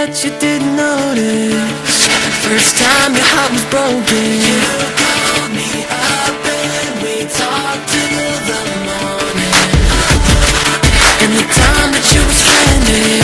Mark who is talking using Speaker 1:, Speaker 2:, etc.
Speaker 1: that you didn't notice. First time your heart was broken. You called me up and we talked till the morning. And the time that you were stranded,